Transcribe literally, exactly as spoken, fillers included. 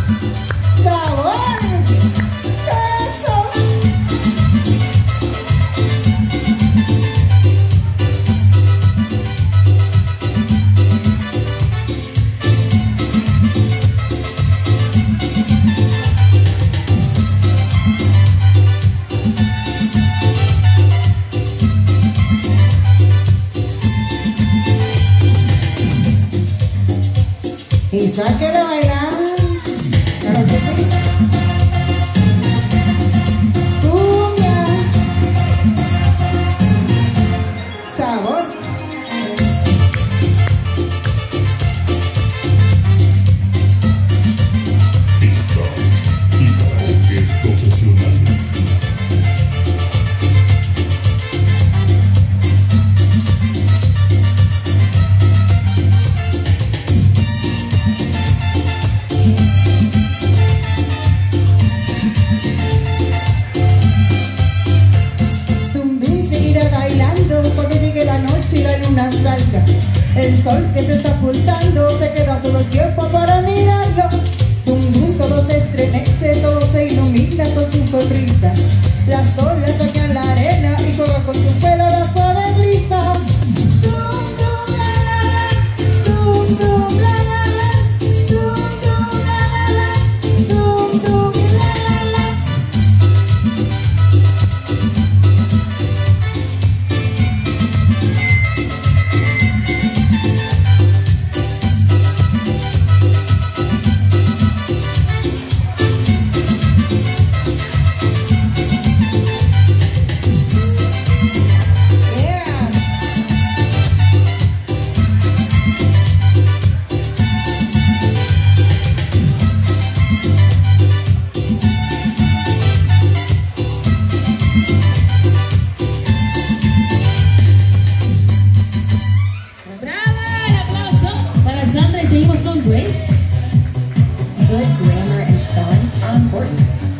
¡Sabor! ¡Eso! Y sáquele a bailar. Claro que sí. Cumbia. Sabor. Pista y karaoke profesional. El sol que se está ocultando se queda todo el tiempo para mirarlo. Dum dum, todo se estremece, todo se ilumina con su sonrisa. Las olas bañan la arena y juega con su pelo la suave brisa. Dum dum la la la, dum dum la la la, dum dum la la la, dum dum la la la. Seguimos con Grace. Good grammar and spelling are important.